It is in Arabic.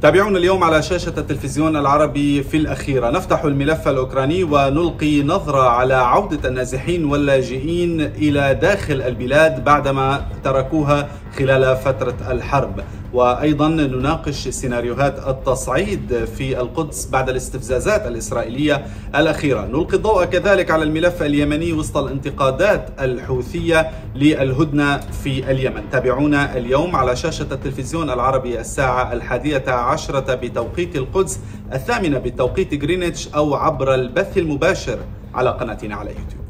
تابعونا اليوم على شاشة التلفزيون العربي في الأخيرة. نفتح الملف الأوكراني ونلقي نظرة على عودة النازحين واللاجئين إلى داخل البلاد بعدما تركوها خلال فترة الحرب، وأيضا نناقش سيناريوهات التصعيد في القدس بعد الاستفزازات الإسرائيلية الأخيرة. نلقي الضوء كذلك على الملف اليمني وسط الانتقادات الحوثية للهدنة في اليمن. تابعونا اليوم على شاشة التلفزيون العربي الساعة 11 بتوقيت القدس، 8 بتوقيت غرينتش، أو عبر البث المباشر على قناتنا على يوتيوب.